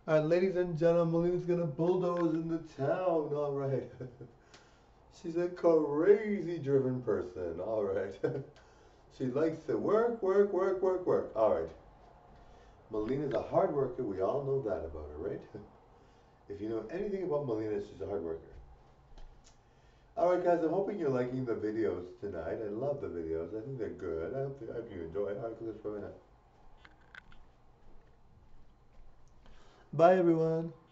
All right, ladies and gentlemen, Melina's gonna bulldoze into town. All right. She's a crazy driven person. All right. She likes to work, work, work, work, work. All right. Melina's a hard worker. We all know that about her, right? If you know anything about Melina, she's a hard worker. All right, guys. I'm hoping you're liking the videos tonight. I love the videos. I think they're good. I hope you enjoy. All right, let's go right now. Bye, everyone.